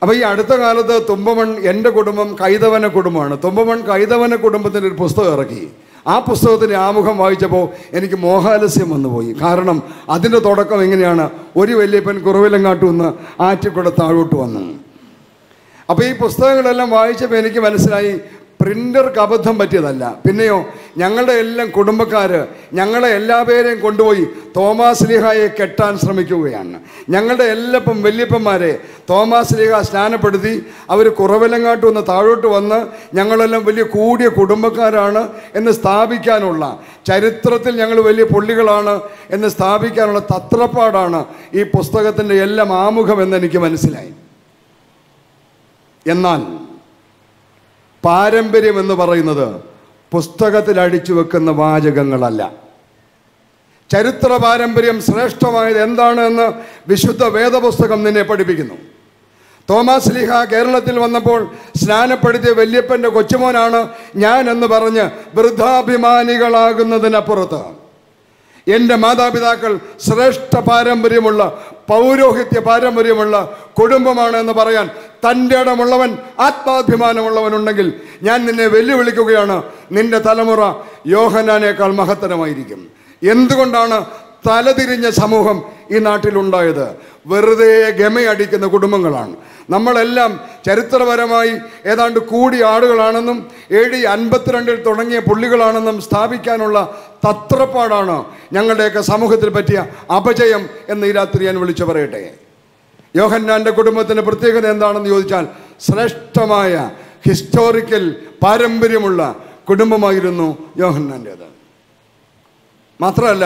അപ്പോൾ ഈ അടുത്ത കാലത്ത് തുമ്പമൺ എൻ്റെ കുടുംബം കൈതവന കുടുംബമാണ്. തുമ്പമൺ കൈതവന കുടുംബത്തിൻ്റെ ഒരു പുസ്തകം ഇറക്കി. ആ പുസ്തകത്തിൻ്റെ ആമുഖം വായിച്ചപ്പോൾ എനിക്ക് മോഹാലസ്യം വന്നുപോയി. കാരണം അതിൻ്റെ തുടക്കം എങ്ങനെയാണ്? ഒരു വല്യപ്പൻ കുറവിലങ്ങാട്ടു നിന്ന് ആറ്റിക്കൂടെ താഴോട്ട് വന്നു. അപ്പോൾ ഈ പുസ്തകങ്ങളെല്ലാം വായിച്ചപ്പോൾ എനിക്ക് മനസ്സിലായി പ്രിൻ്റർക്ക് അബദ്ധം പറ്റിയതല്ല. പിന്നെയോ ഞങ്ങളുടെ എല്ലാം കുടുംബക്കാർ ഞങ്ങളെ എല്ലാ പേരെയും കൊണ്ടുപോയി തോമാസ് ലീഹായെ കെട്ടാൻ ശ്രമിക്കുകയാണ്. ഞങ്ങളുടെ എല്ലാപ്പം വല്യപ്പന്മാരെ തോമാസ് ലീഹ സ്നാനപ്പെടുത്തി അവർ കുറവിലങ്ങാട്ട് വന്ന് താഴോട്ട് വന്ന് ഞങ്ങളെല്ലാം വലിയ കൂടിയ കുടുംബക്കാരാണ് എന്ന് സ്ഥാപിക്കാനുള്ള, ചരിത്രത്തിൽ ഞങ്ങൾ വലിയ പുള്ളികളാണ് എന്ന് സ്ഥാപിക്കാനുള്ള തത്രപ്പാടാണ് ഈ പുസ്തകത്തിൻ്റെ എല്ലാം ആമുഖം എന്നെനിക്ക് മനസ്സിലായി. എന്നാൽ പാരമ്പര്യം എന്ന് പറയുന്നത് പുസ്തകത്തിൽ അടിച്ചു വെക്കുന്ന വാചകങ്ങളല്ല. ചരിത്ര പാരമ്പര്യം ശ്രേഷ്ഠമായത് എന്താണ് എന്ന് വിശുദ്ധ വേദപുസ്തകം നിന്നെ പഠിപ്പിക്കുന്നു. തോമാസ് ലീഹ കേരളത്തിൽ വന്നപ്പോൾ സ്നാനപ്പെടുത്തിയ വല്യപ്പൻ്റെ കൊച്ചുമോനാണ് ഞാൻ എന്ന് പറഞ്ഞ് വൃദ്ധാഭിമാനികളാകുന്നതിനപ്പുറത്ത് എൻ്റെ മാതാപിതാക്കൾ ശ്രേഷ്ഠ പാരമ്പര്യമുള്ള, പൗരോഹിത്യ പാരമ്പര്യമുള്ള കുടുംബമാണ് എന്ന് പറയാൻ തൻ്റെ ഇടമുള്ളവൻ, ആത്മാഭിമാനമുള്ളവനുണ്ടെങ്കിൽ ഞാൻ നിന്നെ വെല്ലുവിളിക്കുകയാണ്. നിന്റെ തലമുറ യോഹന്നാനേക്കാൾ മഹത്തരമായിരിക്കും. എന്തുകൊണ്ടാണ് തലതിരിഞ്ഞ സമൂഹം ഈ നാട്ടിലുണ്ടായത്? വെറുതെ ഗമയടിക്കുന്ന കുടുംബങ്ങളാണ്. നമ്മളെല്ലാം ചരിത്രപരമായി ഏതാണ്ട് കൂടിയ ആളുകളാണെന്നും AD 52 തുടങ്ങിയ പുള്ളികളാണെന്നും സ്ഥാപിക്കാനുള്ള തത്രപ്പാടാണ് ഞങ്ങളുടെയൊക്കെ സമൂഹത്തിൽ പറ്റിയ അപജയം എന്ന് ഈ രാത്രി ഞാൻ വിളിച്ചു പറയട്ടെ. യോഹന്നാൻ്റെ കുടുംബത്തിൻ്റെ പ്രത്യേകത എന്താണെന്ന് ചോദിച്ചാൽ ശ്രേഷ്ഠമായ ഹിസ്റ്റോറിക്കൽ പാരമ്പര്യമുള്ള കുടുംബമായിരുന്നു യോഹന്നാൻ്റേത്. മാത്രമല്ല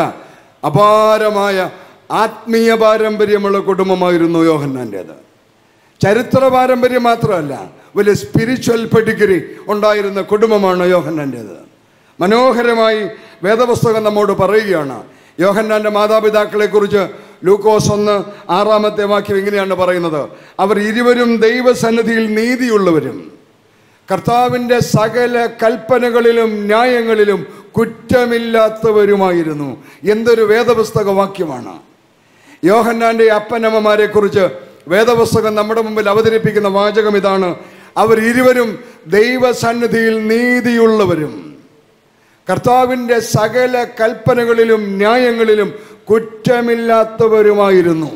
അപാരമായ ആത്മീയ പാരമ്പര്യമുള്ള കുടുംബമായിരുന്നു യോഹന്നാൻ്റേത്. ചരിത്ര പാരമ്പര്യം മാത്രമല്ല, വലിയ സ്പിരിച്വൽ പെഡിഗ്രി ഉണ്ടായിരുന്ന കുടുംബമാണ് യോഹന്നാൻ്റേത്. മനോഹരമായി വേദപുസ്തകം നമ്മോട് പറയുകയാണ്. യോഹന്നാൻ്റെ മാതാപിതാക്കളെക്കുറിച്ച് ലൂക്കോസ് 1:6 വാക്യം ഇങ്ങനെയാണ് പറയുന്നത്: അവർ ഇരുവരും ദൈവസന്നിധിയിൽ നീതിയുള്ളവരും കർത്താവിൻ്റെ സകല കൽപ്പനകളിലും ന്യായങ്ങളിലും കുറ്റമില്ലാത്തവരുമായിരുന്നു. എന്തൊരു വേദപുസ്തക വാക്യമാണ്! യോഹന്നാൻ്റെ അപ്പനമ്മമാരെ കുറിച്ച് വേദപുസ്തകം നമ്മുടെ മുമ്പിൽ അവതരിപ്പിക്കുന്ന വാചകം ഇതാണ്: അവർ ഇരുവരും ദൈവസന്നിധിയിൽ നീതിയുള്ളവരും കർത്താവിൻ്റെ സകല കൽപ്പനകളിലും ന്യായങ്ങളിലും കുറ്റമില്ലാത്തവരുമായിരുന്നു.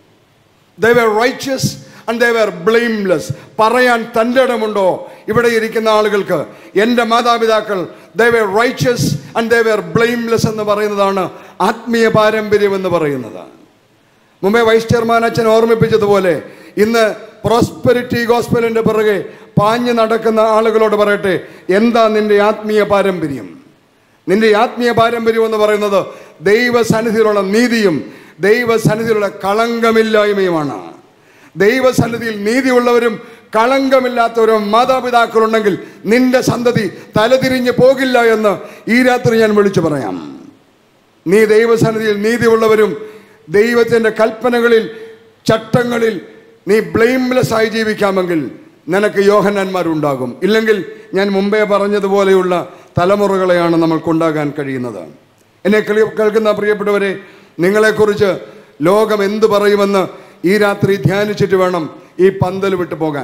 They were righteous and they were blameless. പറയാൻ തൻ്റെ ഇടമുണ്ടോ ഇവിടെ ഇരിക്കുന്ന ആളുകൾക്ക്? എൻ്റെ മാതാപിതാക്കൾ they were righteous and they were blameless എന്ന് പറയുന്നതാണ് ആത്മീയ പാരമ്പര്യം എന്ന് പറയുന്നത്. മുമ്പേ വൈസ് ചെയർമാൻ അച്ഛൻ ഓർമ്മിപ്പിച്ചതുപോലെ ഇന്ന് പ്രോസ്പെരിറ്റി ഗോസ്പലിൻ്റെ പിറകെ പാഞ്ഞു നടക്കുന്ന ആളുകളോട് പറയട്ടെ, എന്താ നിൻ്റെ ആത്മീയ പാരമ്പര്യം? നിൻ്റെ ആത്മീയ പാരമ്പര്യം എന്ന് പറയുന്നത് ദൈവസന്നിധിയിലുള്ള നീതിയും ദൈവസന്നിധിയിലുള്ള കളങ്കമില്ലായ്മയുമാണ്. ദൈവസന്നിധിയിൽ നീതിയുള്ളവരും കളങ്കമില്ലാത്തവരും മാതാപിതാക്കളുണ്ടെങ്കിൽ നിന്റെ സന്തതി തലതിരിഞ്ഞ് പോകില്ല എന്ന് ഈ രാത്രി ഞാൻ വിളിച്ചു പറയാം. നീ ദൈവസന്നിധിയിൽ നീതിയുള്ളവരും ദൈവത്തിൻ്റെ കൽപ്പനകളിൽ, ചട്ടങ്ങളിൽ നീ ബ്ലെയിംലെസ് ആയി ജീവിക്കാമെങ്കിൽ നിനക്ക് യോഹന്നാന്മാരുണ്ടാകും. ഇല്ലെങ്കിൽ ഞാൻ മുമ്പേ പറഞ്ഞതുപോലെയുള്ള തലമുറകളെയാണ് നമ്മൾക്കുണ്ടാകാൻ കഴിയുന്നത്. എന്നെ കേൾക്കുന്ന പ്രിയപ്പെട്ടവരെ, നിങ്ങളെക്കുറിച്ച് ലോകം എന്തു പറയുമെന്ന് ഈ രാത്രി ധ്യാനിച്ചിട്ട് വേണം ഈ പന്തൽ വിട്ടു പോകാൻ.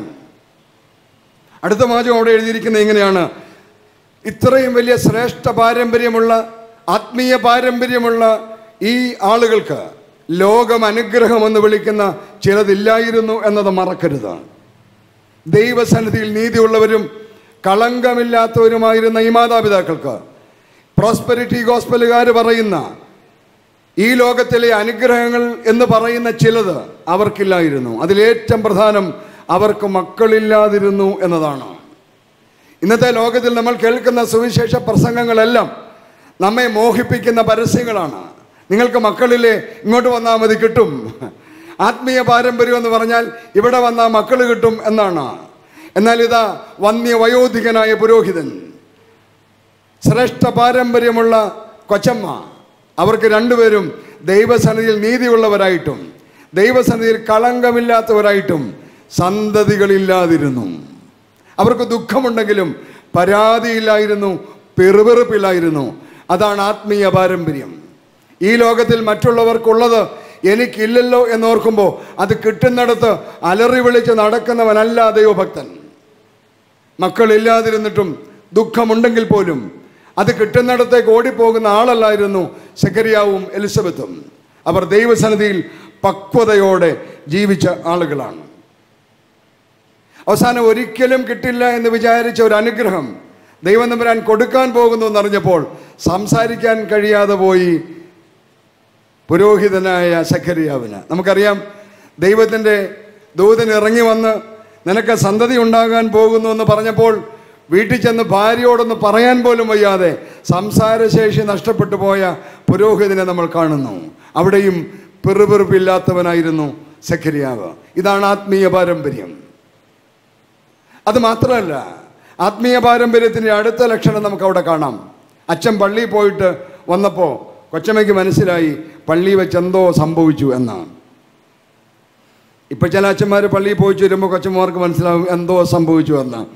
അടുത്ത വാചകം അവിടെ എഴുതിയിരിക്കുന്നത് ഇങ്ങനെയാണ്: ഇത്രയും വലിയ ശ്രേഷ്ഠ പാരമ്പര്യമുള്ള, ആത്മീയ പാരമ്പര്യമുള്ള ഈ ആളുകൾക്ക് ലോകം അനുഗ്രഹമെന്ന് വിളിക്കുന്ന ചിലതില്ലായിരുന്നു എന്നത് മറക്കരുത്. ദൈവസന്നിധിയിൽ നീതിയുള്ളവരും കളങ്കമില്ലാത്തവരുമായിരുന്ന ഈ മാതാപിതാക്കൾക്ക് പ്രോസ്പെരിറ്റി ഗോസ്പലുകാർ പറയുന്ന ഈ ലോകത്തിലെ അനുഗ്രഹങ്ങൾ എന്ന് പറയുന്ന ചിലത് അവർക്കില്ലായിരുന്നു. അതിലേറ്റവും പ്രധാനം അവർക്ക് മക്കളില്ലാതിരുന്നു എന്നതാണ്. ഇന്നത്തെ ലോകത്തിൽ നമ്മൾ കേൾക്കുന്ന സുവിശേഷ പ്രസംഗങ്ങളെല്ലാം നമ്മെ മോഹിപ്പിക്കുന്ന പരസ്യങ്ങളാണ്. നിങ്ങൾക്ക് മക്കളില്ലേ, ഇങ്ങോട്ട് വന്നാൽ മതി കിട്ടും. ആത്മീയ പാരമ്പര്യം എന്ന് പറഞ്ഞാൽ ഇവിടെ വന്നാൽ മക്കൾ കിട്ടും എന്നാണ്. എന്നാൽ ഇതാ വന്യ വയോധികനായ പുരോഹിതൻ, ശ്രേഷ്ഠ പാരമ്പര്യമുള്ള കൊച്ചമ്മ, അവർക്ക് രണ്ടുപേരും ദൈവസന്നിധിയിൽ നീതിയുള്ളവരായിട്ടും ദൈവസന്നിധിയിൽ കളങ്കമില്ലാത്തവരായിട്ടും സന്തതികളില്ലാതിരുന്നു. അവർക്ക് ദുഃഖമുണ്ടെങ്കിലും പരാതിയില്ലായിരുന്നു, പെറുപെറുപ്പില്ലായിരുന്നു. അതാണ് ആത്മീയ പാരമ്പര്യം. ഈ ലോകത്തിൽ മറ്റുള്ളവർക്കുള്ളത് എനിക്കില്ലല്ലോ എന്നോർക്കുമ്പോൾ അത് കിട്ടുന്നിടത്ത് അലറി വിളിച്ച് നടക്കുന്നവനല്ല ദൈവഭക്തൻ. മക്കളില്ലാതിരുന്നിട്ടും ദുഃഖമുണ്ടെങ്കിൽ പോലും അത് കിട്ടുന്നിടത്തേക്ക് ഓടിപ്പോകുന്ന ആളല്ലായിരുന്നു സെഖര്യാവും എലിസബത്തും. അവർ ദൈവസന്നിധിയിൽ പക്വതയോടെ ജീവിച്ച ആളുകളാണ്. അവസാനം ഒരിക്കലും കിട്ടില്ല എന്ന് വിചാരിച്ച ഒരു അനുഗ്രഹം ദൈവം തമ്പുരാൻ കൊടുക്കാൻ പോകുന്നു എന്നറിഞ്ഞപ്പോൾ സംസാരിക്കാൻ കഴിയാതെ പോയി പുരോഹിതനായ സെഖര്യാവിന്. നമുക്കറിയാം, ദൈവത്തിൻ്റെ ദൂതൻ ഇറങ്ങി വന്ന് നിനക്ക് സന്തതി ഉണ്ടാകാൻ പോകുന്നു എന്ന് പറഞ്ഞപ്പോൾ വീട്ടിൽ ചെന്ന് ഭാര്യയോടൊന്ന് പറയാൻ പോലും വയ്യാതെ സംസാരശേഷി നഷ്ടപ്പെട്ടു പോയ പുരോഹിതനെ നമ്മൾ കാണുന്നു. അവിടെയും പിറുപിറുപ്പില്ലാത്തവനായിരുന്നു സെഖര്യാവ്. ഇതാണ് ആത്മീയ പാരമ്പര്യം. അത് മാത്രമല്ല, ആത്മീയ പാരമ്പര്യത്തിൻ്റെ അടുത്ത ലക്ഷണം നമുക്കവിടെ കാണാം. അച്ഛൻ പള്ളിയിൽ പോയിട്ട് വന്നപ്പോൾ കൊച്ചമ്മയ്ക്ക് മനസ്സിലായി പള്ളിയിൽ വെച്ച് എന്തോ സംഭവിച്ചു എന്നാണ്. ഇപ്പം ചില അച്ഛന്മാർ പള്ളിയിൽ പോയിച്ച് വരുമ്പോൾ കൊച്ചന്മാർക്ക് മനസ്സിലാവും എന്തോ സംഭവിച്ചു എന്നാണ്.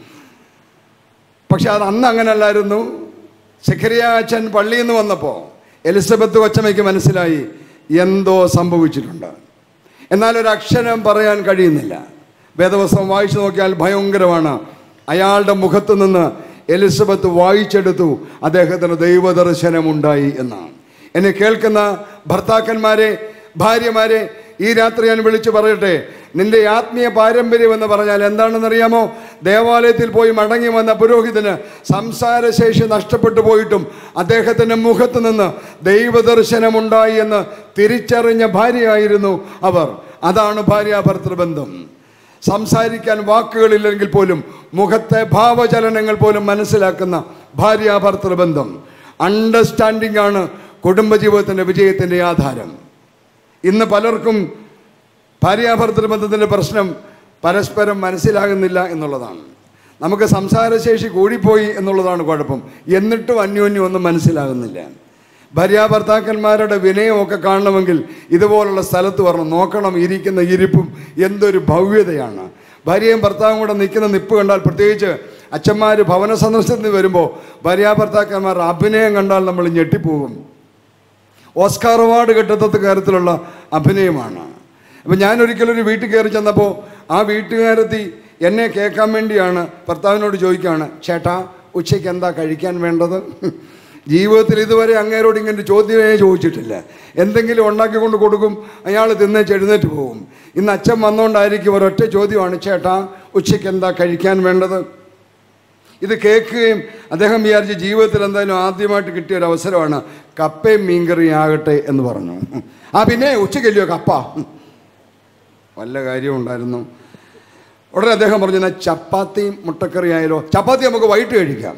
പക്ഷെ അത് അന്ന് അങ്ങനെയല്ലായിരുന്നു. സെഖര്യാ അച്ഛൻ പള്ളിയിൽ നിന്ന് വന്നപ്പോൾ എലിസബത്ത് കൊച്ചമ്മയ്ക്ക് മനസ്സിലായി എന്തോ സംഭവിച്ചിട്ടുണ്ട്. എന്നാൽ ഒരു അക്ഷരം പറയാൻ കഴിയുന്നില്ല. വേദവസ്തം വായിച്ചു നോക്കിയാൽ ഭയങ്കരമാണ്. അയാളുടെ മുഖത്ത് നിന്ന് എലിസബത്ത് വായിച്ചെടുത്തു അദ്ദേഹത്തിന് ദൈവദർശനമുണ്ടായി എന്നാണ്. എന്നെ കേൾക്കുന്ന ഭർത്താക്കന്മാരെ, ഭാര്യമാരെ, ഈ രാത്രി ഞാൻ വിളിച്ചു പറയട്ടെ, നിന്റെ ആത്മീയ പാരമ്പര്യം എന്ന് പറഞ്ഞാൽ എന്താണെന്നറിയാമോ? ദേവാലയത്തിൽ പോയി മടങ്ങി വന്ന പുരോഹിതന് സംസാരശേഷി നഷ്ടപ്പെട്ടു പോയിട്ടും അദ്ദേഹത്തിൻ്റെ മുഖത്ത് നിന്ന് ദൈവദർശനമുണ്ടായി എന്ന് തിരിച്ചറിഞ്ഞ ഭാര്യയായിരുന്നു അവർ. അതാണ് ഭാര്യാഭർത്തൃബന്ധം. സംസാരിക്കാൻ വാക്കുകളില്ലെങ്കിൽ പോലും മുഖത്തെ ഭാവചലനങ്ങൾ പോലും മനസ്സിലാക്കുന്ന ഭാര്യാഭർത്തൃബന്ധം. അണ്ടർസ്റ്റാൻഡിംഗ് ആണ് കുടുംബജീവിതത്തിൻ്റെ വിജയത്തിൻ്റെ ആധാരം. ഇന്ന് പലർക്കും ഭാര്യാഭർത്തൃബന്ധത്തിൻ്റെ പ്രശ്നം പരസ്പരം മനസ്സിലാകുന്നില്ല എന്നുള്ളതാണ്. നമുക്ക് സംസാരശേഷി കൂടിപ്പോയി എന്നുള്ളതാണ് കുഴപ്പം. എന്നിട്ടും അന്യോന്യം ഒന്നും മനസ്സിലാകുന്നില്ല. ഭാര്യാഭർത്താക്കന്മാരുടെ വിനയമൊക്കെ കാണണമെങ്കിൽ ഇതുപോലുള്ള സ്ഥലത്ത് വരണം. നോക്കണം, ഇരിക്കുന്ന ഇരിപ്പും എന്തൊരു ഭവ്യതയാണ്. ഭാര്യയും ഭർത്താവും കൂടെ നിൽക്കുന്ന നിപ്പ് കണ്ടാൽ, പ്രത്യേകിച്ച് അച്ഛന്മാർ ഭവന സന്ദർശനത്തിന് വരുമ്പോൾ ഭാര്യാഭർത്താക്കന്മാരുടെ അഭിനയം കണ്ടാൽ നമ്മൾ ഞെട്ടിപ്പോകും. ഓസ്കാർ അവാർഡ് കിട്ടത്തക്ക കാര്യത്തിലുള്ള അഭിനയമാണ്. അപ്പം ഞാനൊരിക്കലൊരു വീട്ടിൽ കയറി ചെന്നപ്പോൾ ആ വീട്ടുകാരെത്തി എന്നെ കേൾക്കാൻ വേണ്ടിയാണ് ഭർത്താവിനോട് ചോദിക്കുകയാണ്, ചേട്ടാ ഉച്ചയ്ക്ക് എന്താ കഴിക്കാൻ വേണ്ടത്? ജീവിതത്തിൽ ഇതുവരെ അങ്ങേരോട് ഇങ്ങനെ ചോദ്യമേ ചോദിച്ചിട്ടില്ല. എന്തെങ്കിലും ഉണ്ടാക്കിക്കൊണ്ട് കൊടുക്കും, അയാൾ തിന്നേച്ച് എഴുന്നേറ്റ് പോകും. ഇന്ന് അച്ഛൻ വന്നുകൊണ്ടായിരിക്കും ഒരൊറ്റ ചോദ്യമാണ്, ചേട്ടാ ഉച്ചയ്ക്ക് എന്താ കഴിക്കാൻ വേണ്ടത്? ഇത് കേൾക്കുകയും അദ്ദേഹം വിചാരിച്ച് ജീവിതത്തിൽ എന്തായാലും ആദ്യമായിട്ട് കിട്ടിയൊരു അവസരമാണ്, കപ്പയും മീൻകറിയും ആകട്ടെ എന്ന് പറഞ്ഞു. പിന്നെ ഉച്ചയ്ക്കല്ലയോ കപ്പ, വല്ല കാര്യവും ഉണ്ടായിരുന്നു. ഉടനെ അദ്ദേഹം പറഞ്ഞു, എന്നാൽ ചപ്പാത്തിയും മുട്ടക്കറി ആയാലോ? ചപ്പാത്തി നമുക്ക് വൈകിട്ട് കഴിക്കാം.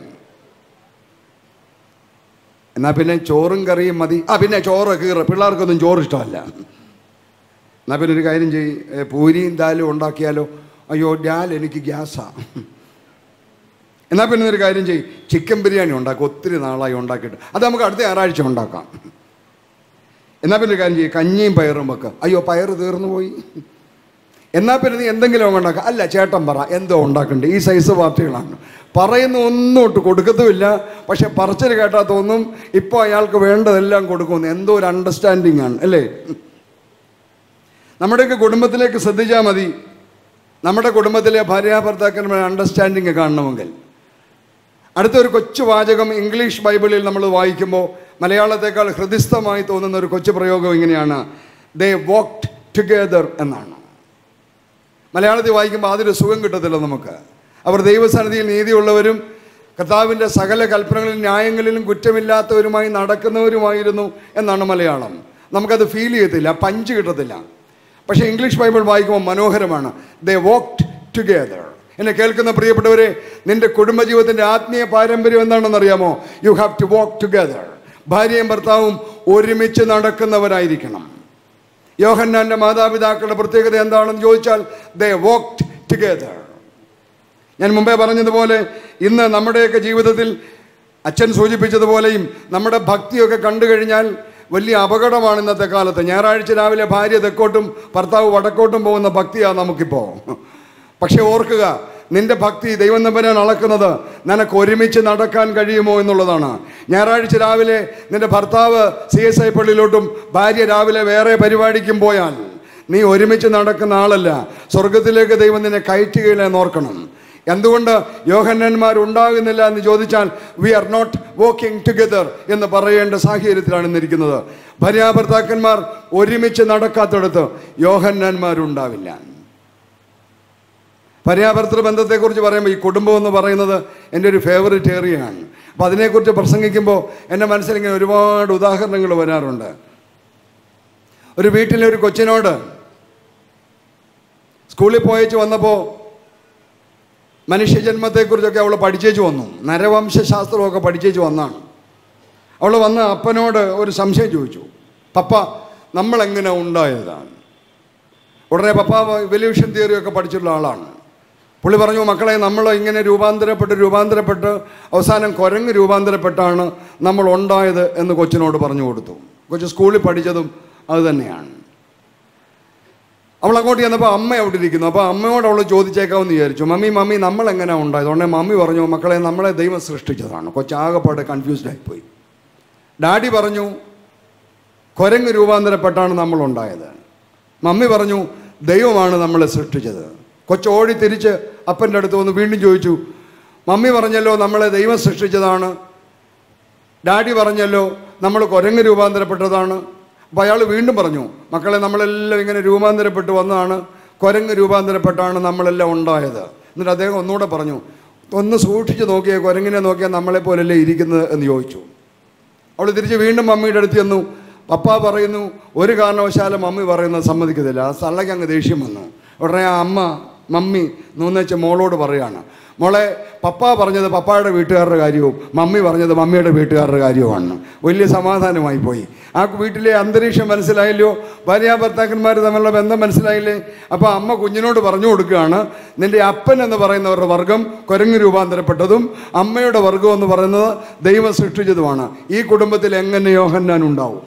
എന്നാൽ പിന്നെ ചോറും കറിയും മതി. പിന്നെ ചോറ് കീറ്, പിള്ളേർക്കൊന്നും ചോറ് ഇഷ്ടമല്ല. എന്നാൽ പിന്നെ ഒരു കാര്യം പൂരിയും ദാലും ഉണ്ടാക്കിയാലോ? അയ്യോ ഡാൽ എനിക്ക് ഗ്യാസാണ്. എന്നാൽ പിന്നെ ഒരു കാര്യം ചിക്കൻ ബിരിയാണി ഉണ്ടാക്കും, ഒത്തിരി നാളായി ഉണ്ടാക്കിയിട്ട്, അത് നമുക്ക് അടുത്ത ഞായറാഴ്ച ഉണ്ടാക്കാം. എന്നാൽ പിന്നെ ഒരു കാര്യം കഞ്ഞിയും പയറും വെക്കുക. അയ്യോ പയറ് തീർന്നു പോയി. എന്നാൽ പിന്നെ നീ എന്തെങ്കിലും ഉണ്ടാക്കാം. അല്ല ചേട്ടൻ പറ എന്തോ ഉണ്ടാക്കണ്ടേ. ഈ സൈസ് പാർട്ടികളാണ്. പറയുന്ന ഒന്നും ഒട്ട് കൊടുക്കത്തുമില്ല. പക്ഷെ പറച്ചിൽ കേട്ടാൽ തോന്നും ഇപ്പോൾ അയാൾക്ക് വേണ്ടതെല്ലാം കൊടുക്കുമെന്ന്. എന്തോ ഒരു അണ്ടർസ്റ്റാൻഡിങ് ആണ് അല്ലേ? നമ്മുടെയൊക്കെ കുടുംബത്തിലേക്ക് ശ്രദ്ധിച്ചാൽ മതി. നമ്മുടെ കുടുംബത്തിലെ ഭാര്യാഭർത്താക്കന്മാരുടെ അണ്ടർസ്റ്റാൻഡിങ് കാണണമെങ്കിൽ അടുത്തൊരു കൊച്ചു വാചകം ഇംഗ്ലീഷ് ബൈബിളിൽ നമ്മൾ വായിക്കുമ്പോൾ മലയാളത്തേക്കാൾ ഹൃദിസ്ഥമായി തോന്നുന്ന ഒരു കൊച്ചു പ്രയോഗം ഇങ്ങനെയാണ്, ദേ വോക്ക്ഡ് ടുഗെദർ എന്നാണ്. മലയാളത്തിൽ വായിക്കുമ്പോൾ അതൊരു സുഖം കിട്ടത്തില്ല നമുക്ക്. അവർ ദൈവസന്നിധിയിൽ നീതിയുള്ളവരും കർത്താവിൻ്റെ സകല കൽപ്പനകളിലും ന്യായങ്ങളിലും കുറ്റമില്ലാത്തവരുമായി നടക്കുന്നവരുമായിരുന്നു എന്നാണ് മലയാളം. നമുക്കത് ഫീൽ ചെയ്യത്തില്ല, പഞ്ച് കിട്ടത്തില്ല. പക്ഷേ ഇംഗ്ലീഷ് ബൈബിൾ വായിക്കുമ്പോൾ മനോഹരമാണ്, ദേ വോക്ക്ഡ് ടുഗെദർ. എന്നെ കേൾക്കുന്ന പ്രിയപ്പെട്ടവരെ, നിന്റെ കുടുംബജീവിതത്തിൻ്റെ ആത്മീയ പാരമ്പര്യം എന്താണെന്നറിയാമോ? You have to walk together. ഭാര്യയും ഭർത്താവും ഒരുമിച്ച് നടക്കുന്നവരായിരിക്കണം. യോഹന്നാൻ്റെ മാതാപിതാക്കളുടെ പ്രത്യേകത എന്താണെന്ന് ചോദിച്ചാൽ ദേ വോക്ക്ഡ് ടുഗെദർ. ഞാൻ മുമ്പേ പറഞ്ഞതുപോലെ ഇന്ന് നമ്മുടെയൊക്കെ ജീവിതത്തിൽ അച്ഛൻ സൂചിപ്പിച്ചതുപോലെയും നമ്മുടെ ഭക്തിയൊക്കെ കണ്ടു കഴിഞ്ഞാൽ വലിയ അപകടമാണ് ഇന്നത്തെ കാലത്ത്. ഞായറാഴ്ച രാവിലെ ഭാര്യ തെക്കോട്ടും ഭർത്താവ് വടക്കോട്ടും പോകുന്ന ഭക്തിയാണ് നമുക്കിപ്പോൾ. പക്ഷെ ഓർക്കുക, നിന്റെ ഭക്തി ദൈവം തമ്പുരാൻ അളക്കുന്നത് നിനക്ക് ഒരുമിച്ച് നടക്കാൻ കഴിയുമോ എന്നുള്ളതാണ്. ഞായറാഴ്ച രാവിലെ നിന്റെ ഭർത്താവ് CSI പള്ളിയിലോട്ടും ഭാര്യ രാവിലെ വേറെ പരിപാടിക്കും പോയാൽ നീ ഒരുമിച്ച് നടക്കുന്ന ആളല്ല. സ്വർഗത്തിലേക്ക് ദൈവം നിന്നെ കയറ്റുകയില്ല എന്നോർക്കണം. എന്തുകൊണ്ട് യോഹന്നാന്മാർ ഉണ്ടാകുന്നില്ല എന്ന് ചോദിച്ചാൽ we are not walking together എന്ന് പറയേണ്ട സാഹചര്യത്തിലാണ് ഇന്നിരിക്കുന്നത്. ഭാര്യാഭർത്താക്കന്മാർ ഒരുമിച്ച് നടക്കാത്തടത്ത് യോഹന്നാന്മാരുണ്ടാവില്ല. ഭാര്യാഭർത്തൃ ബന്ധത്തെക്കുറിച്ച് പറയുമ്പോൾ ഈ കുടുംബം എന്ന് പറയുന്നത് എൻ്റെ ഒരു ഫേവറേറ്റ് ഏരിയയാണ്. അപ്പോൾ അതിനെക്കുറിച്ച് പ്രസംഗിക്കുമ്പോൾ എൻ്റെ മനസ്സിലിങ്ങനെ ഒരുപാട് ഉദാഹരണങ്ങൾ വരാറുണ്ട്. ഒരു വീട്ടിലെ ഒരു കൊച്ചിനോട് സ്കൂളിൽ പോയേച്ച് വന്നപ്പോൾ മനുഷ്യജന്മത്തെക്കുറിച്ചൊക്കെ അവൾ പഠിച്ചേച്ച് വന്നു. നരവംശാസ്ത്രമൊക്കെ പഠിച്ചേച്ച് വന്നാണ്. അവൾ വന്ന് അപ്പനോട് ഒരു സംശയം ചോദിച്ചു, പപ്പ നമ്മളെങ്ങനെ ഉണ്ടായതാണ്? ഉടനെ പപ്പ എവല്യൂഷൻ തിയറിയൊക്കെ പഠിച്ചിട്ടുള്ള ആളാണ്. പുള്ളി പറഞ്ഞു, മക്കളെ നമ്മൾ ഇങ്ങനെ രൂപാന്തരപ്പെട്ട് അവസാനം കുരങ്ങ് രൂപാന്തരപ്പെട്ടാണ് നമ്മൾ ഉണ്ടായത് എന്ന് കൊച്ചിനോട് പറഞ്ഞു കൊടുത്തു. കൊച്ചു സ്കൂളിൽ പഠിച്ചതും അത് തന്നെയാണ്. അവൾ അങ്ങോട്ട് ചെന്നപ്പോൾ അമ്മ അവിടെ ഇരിക്കുന്നു. അപ്പോൾ അമ്മയോട് അവൾ ചോദിച്ചേക്കാമെന്ന് വിചാരിച്ചു, മമ്മി നമ്മളെങ്ങനെ ഉണ്ടായത്? ഉടനെ മമ്മി പറഞ്ഞു, മക്കളെ നമ്മളെ ദൈവം സൃഷ്ടിച്ചതാണ്. കൊച്ചാകപ്പാടെ കൺഫ്യൂസ്ഡ് ആയിപ്പോയി. ഡാഡി പറഞ്ഞു കുരങ്ങ് രൂപാന്തരപ്പെട്ടാണ് നമ്മൾ ഉണ്ടായത്. മമ്മി പറഞ്ഞു ദൈവമാണ് നമ്മളെ സൃഷ്ടിച്ചത്. കൊച്ചോടി തിരിച്ച് അപ്പൻ്റെ അടുത്ത് വന്ന് വീണ്ടും ചോദിച്ചു, മമ്മി പറഞ്ഞല്ലോ നമ്മളെ ദൈവം സൃഷ്ടിച്ചതാണ്, ഡാഡി പറഞ്ഞല്ലോ നമ്മൾ കുരങ്ങ് രൂപാന്തരപ്പെട്ടതാണ്. അപ്പോൾ അയാൾ വീണ്ടും പറഞ്ഞു, മക്കളെ നമ്മളെല്ലാം ഇങ്ങനെ രൂപാന്തരപ്പെട്ട് വന്നതാണ്, കുരങ്ങ് രൂപാന്തരപ്പെട്ടാണ് നമ്മളെല്ലാം ഉണ്ടായത്. എന്നിട്ട് അദ്ദേഹം ഒന്നുകൂടെ പറഞ്ഞു, ഒന്ന് സൂക്ഷിച്ച് നോക്കിയാൽ കുരങ്ങിനെ നോക്കിയാൽ നമ്മളെപ്പോലല്ലേ ഇരിക്കുന്നത് എന്ന് ചോദിച്ചു. അവൾ തിരിച്ച് വീണ്ടും മമ്മിയുടെ അടുത്ത് ചെന്നു. പപ്പ പറയുന്നു ഒരു കാരണവശാലും മമ്മി പറയുന്നത് സമ്മതിക്കത്തില്ല. ആ തള്ളയ്ക്ക് അങ്ങ് ദേഷ്യം വന്നു. ഉടനെ ആ മമ്മി നൂന്നേച്ച മോളോട് പറയുകയാണ്, മോളെ പപ്പ പറഞ്ഞത് പപ്പായുടെ വീട്ടുകാരുടെ കാര്യവും മമ്മി പറഞ്ഞത് മമ്മിയുടെ വീട്ടുകാരുടെ കാര്യവുമാണ്. വലിയ സമാധാനമായി പോയി. ആ വീട്ടിലെ അന്തരീക്ഷം മനസ്സിലായല്ലോ, ഭാര്യാഭർത്താക്കന്മാർ തമ്മിലുള്ള ബന്ധം മനസ്സിലായില്ലേ? അപ്പോൾ അമ്മ കുഞ്ഞിനോട് പറഞ്ഞു കൊടുക്കുകയാണ്, നിൻ്റെ അപ്പൻ എന്ന് പറയുന്നവരുടെ വർഗം കുരങ്ങ് രൂപാന്തരപ്പെട്ടതും അമ്മയുടെ വർഗം എന്ന് പറയുന്നത് ദൈവം സൃഷ്ടിച്ചതുമാണ്. ഈ കുടുംബത്തിൽ എങ്ങനെ യോഹന്നാൻ ഉണ്ടാവും?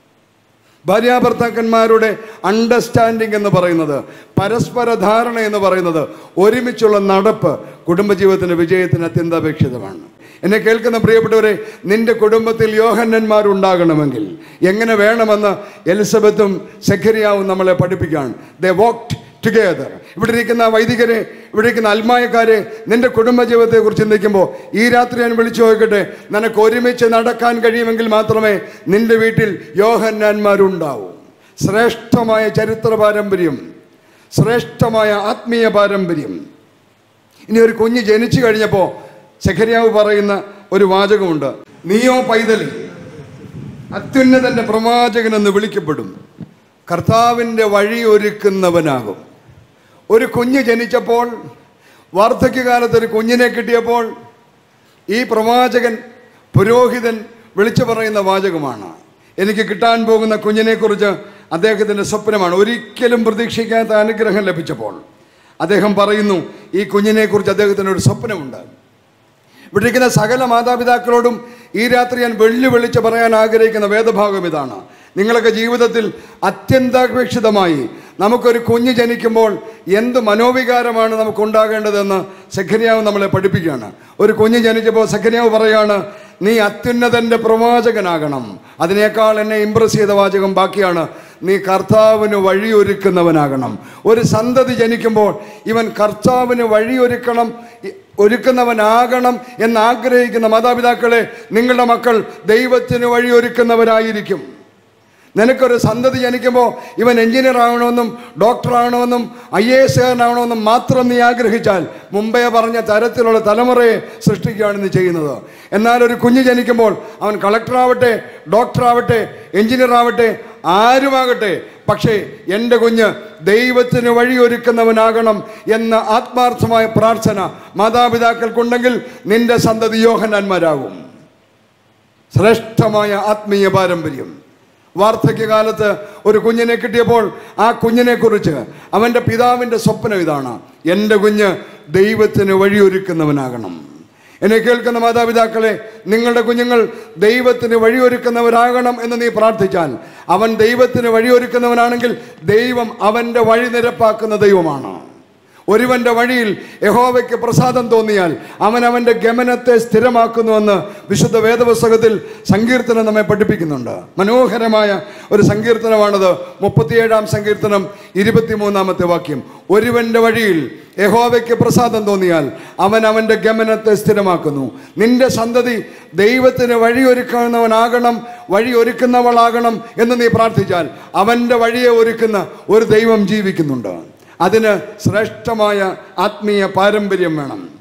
ഭാര്യാഭർത്താക്കന്മാരുടെ അണ്ടർസ്റ്റാൻഡിങ് എന്ന് പറയുന്നത്, പരസ്പര ധാരണ എന്ന് പറയുന്നത്, ഒരുമിച്ചുള്ള നടപ്പ് കുടുംബജീവിതത്തിൻ്റെ വിജയത്തിന് അത്യന്താപേക്ഷിതമാണ്. എന്നെ കേൾക്കുന്ന പ്രിയപ്പെട്ടവരെ, നിന്റെ കുടുംബത്തിൽ യോഹന്നന്മാരുണ്ടാകണമെങ്കിൽ എങ്ങനെ വേണമെന്ന് എലിസബത്തും സെഖരിയാവും നമ്മളെ പഠിപ്പിക്കുകയാണ്. They walked together. ഇവിടെ ഇരിക്കുന്ന വൈദികരെ, ഇവിടെ ഇരിക്കുന്ന അൽമായക്കാരെ, നിന്റെ കുടുംബജീവിതത്തെക്കുറിച്ച് ചിന്തിക്കുമ്പോൾ ഈ രാത്രി ഞാൻ വിളിച്ചു നോക്കട്ടെ, നിനക്ക് ഒരുമിച്ച് നടക്കാൻ കഴിയുമെങ്കിൽ മാത്രമേ നിന്റെ വീട്ടിൽ യോഹന്നാന്മാരുണ്ടാവൂ. ശ്രേഷ്ഠമായ ചരിത്ര പാരമ്പര്യം, ശ്രേഷ്ഠമായ ആത്മീയ പാരമ്പര്യം. ഇനി ഒരു കുഞ്ഞ് ജനിച്ചു കഴിഞ്ഞപ്പോൾ സെഖര്യാവ് പറയുന്ന ഒരു വാചകമുണ്ട്, നീയോ പൈതൽ അത്യുന്നതൻ്റെ പ്രവാചകനെന്ന് വിളിക്കപ്പെടും, കർത്താവിൻ്റെ വഴി ഒരുക്കുന്നവനാകും. ഒരു കുഞ്ഞ് ജനിച്ചപ്പോൾ, വാർദ്ധക്യകാലത്ത് ഒരു കുഞ്ഞിനെ കിട്ടിയപ്പോൾ ഈ പ്രവാചകൻ, പുരോഹിതൻ വിളിച്ചു പറയുന്ന വാചകമാണ്. എനിക്ക് കിട്ടാൻ പോകുന്ന കുഞ്ഞിനെക്കുറിച്ച് അദ്ദേഹത്തിൻ്റെ സ്വപ്നമാണ്. ഒരിക്കലും പ്രതീക്ഷിക്കാത്ത അനുഗ്രഹം ലഭിച്ചപ്പോൾ അദ്ദേഹം പറയുന്നു, ഈ കുഞ്ഞിനെക്കുറിച്ച് അദ്ദേഹത്തിനൊരു സ്വപ്നമുണ്ട്. ഇവിടെ ഇരിക്കുന്ന സകല മാതാപിതാക്കളോടും ഈ രാത്രി ഞാൻ വെല്ലുവിളിച്ച് പറയാൻ ആഗ്രഹിക്കുന്ന വേദഭാഗം ഇതാണ്. നിങ്ങളൊക്കെ ജീവിതത്തിൽ അത്യന്താപേക്ഷിതമായി നമുക്കൊരു കുഞ്ഞ് ജനിക്കുമ്പോൾ എന്ത് മനോവികാരമാണ് നമുക്കുണ്ടാകേണ്ടതെന്ന് സെഖര്യാവ് നമ്മളെ പഠിപ്പിക്കുകയാണ്. ഒരു കുഞ്ഞ് ജനിച്ചപ്പോൾ സെഖര്യാവ് പറയാണ്, നീ അത്യുന്നതൻ്റെ പ്രവാചകനാകണം. അതിനേക്കാൾ എന്നെ ഇംപ്രസ് ചെയ്ത വാചകം ബാക്കിയാണ്, നീ കർത്താവിന് വഴിയൊരുക്കുന്നവനാകണം. ഒരു സന്തതി ജനിക്കുമ്പോൾ ഇവൻ കർത്താവിന് ഒരുക്കുന്നവനാകണം എന്നാഗ്രഹിക്കുന്ന മാതാപിതാക്കളെ, നിങ്ങളുടെ മക്കൾ ദൈവത്തിന് വഴിയൊരുക്കുന്നവരായിരിക്കും. നിനക്കൊരു സന്തതി ജനിക്കുമ്പോൾ ഇവൻ എഞ്ചിനീയർ ആകണമെന്നും ഡോക്ടറാകണമെന്നും IAS ആകണമെന്നും മാത്രം നീ ആഗ്രഹിച്ചാൽ മുമ്പേ പറഞ്ഞ തരത്തിലുള്ള തലമുറയെ സൃഷ്ടിക്കുകയാണ് നീ ചെയ്യുന്നത്. എന്നാൽ ഒരു കുഞ്ഞ് ജനിക്കുമ്പോൾ അവൻ കളക്ടറാവട്ടെ, ഡോക്ടറാവട്ടെ, എഞ്ചിനീയർ ആവട്ടെ, ആരുമാകട്ടെ, പക്ഷേ എൻ്റെ കുഞ്ഞ് ദൈവത്തിന് വഴിയൊരുക്കുന്നവനാകണം എന്ന ആത്മാർത്ഥമായ പ്രാർത്ഥന മാതാപിതാക്കൾക്കുണ്ടെങ്കിൽ നിന്റെ സന്തതി യോഹന്നാന്മാരാകും. ശ്രേഷ്ഠമായ ആത്മീയ പാരമ്പര്യം. വാർദ്ധക്യകാലത്ത് ഒരു കുഞ്ഞിനെ കിട്ടിയപ്പോൾ ആ കുഞ്ഞിനെക്കുറിച്ച് അവൻ്റെ പിതാവിൻ്റെ സ്വപ്നം ഇതാണ്, എൻ്റെ കുഞ്ഞ് ദൈവത്തിന് വഴിയൊരുക്കുന്നവനാകണം. എന്നെ കേൾക്കുന്ന മാതാപിതാക്കളെ, നിങ്ങളുടെ കുഞ്ഞുങ്ങൾ ദൈവത്തിന് വഴിയൊരുക്കുന്നവരാകണം എന്ന് നീ പ്രാർത്ഥിച്ചാൽ, അവൻ ദൈവത്തിന് വഴിയൊരുക്കുന്നവനാണെങ്കിൽ ദൈവം അവൻ്റെ വഴി നിരപ്പാക്കുന്ന ദൈവമാണ്. ഒരുവന്റെ വഴിയിൽ യഹോവയ്ക്ക് പ്രസാദം തോന്നിയാൽ അവൻ അവന്റെ ഗമനത്തെ സ്ഥിരമാക്കുന്നുവെന്ന് വിശുദ്ധ വേദപുസ്തകത്തിൽ സങ്കീർത്തനം നമ്മെ പഠിപ്പിക്കുന്നുണ്ട്. മനോഹരമായ ഒരു സങ്കീർത്തനമാണത്. 37-ാം സങ്കീർത്തനം 23-ാമത്തെ വാക്യം. ഒരുവന്റെ വഴിയിൽ യഹോവയ്ക്ക് പ്രസാദം തോന്നിയാൽ അവൻ അവന്റെ ഗമനത്തെ സ്ഥിരമാക്കുന്നു. നിന്റെ സന്തതി ദൈവത്തിന് വഴിയൊരുക്കുന്നവനാകണം, വഴിയൊരുക്കുന്നവളാകണം എന്ന് നീ പ്രാർത്ഥിച്ചാൽ അവന്റെ വഴിയെ ഒരുക്കുന്ന ഒരു ദൈവം ജീവിക്കുന്നുണ്ട്. അതിന് ശ്രേഷ്ഠമായ ആത്മീയ പാരമ്പര്യം വേണം.